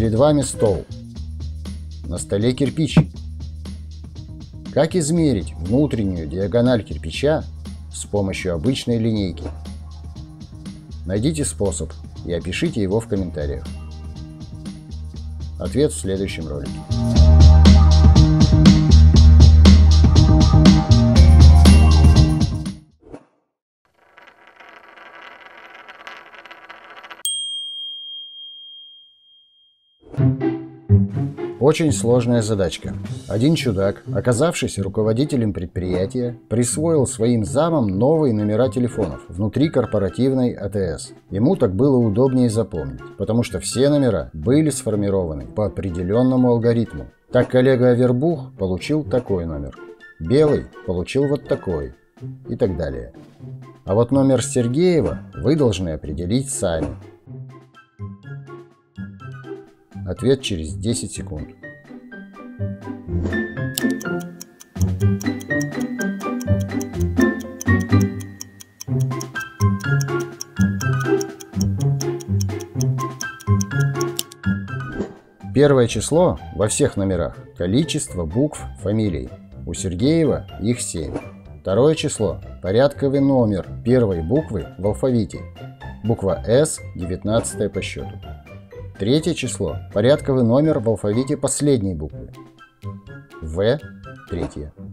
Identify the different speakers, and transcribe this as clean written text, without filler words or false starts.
Speaker 1: Перед вами стол. На столе кирпич. Как измерить внутреннюю диагональ кирпича с помощью обычной линейки? Найдите способ и опишите его в комментариях. Ответ в следующем ролике. Очень сложная задачка. Один чудак, оказавшись руководителем предприятия, присвоил своим замам новые номера телефонов внутри корпоративной АТС. Ему так было удобнее запомнить, потому что все номера были сформированы по определенному алгоритму. Так коллега Авербух получил такой номер, Белый получил вот такой и так далее. А вот номер Сергеева вы должны определить сами. Ответ через 10 секунд. Первое число во всех номерах – количество букв фамилий. У Сергеева их 7. Второе число – порядковый номер первой буквы в алфавите. Буква С – 19 по счету. Третье число – порядковый номер в алфавите последней буквы. В – третье.